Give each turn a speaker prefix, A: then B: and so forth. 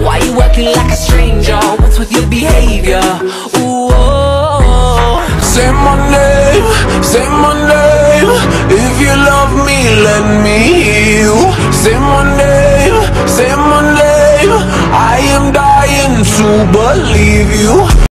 A: Why you acting like a stranger? What's with your behavior? Ooh, oh.
B: Say my name, say my name. If you love me, let me hear you. Say my name, say my name. I am dying to believe you.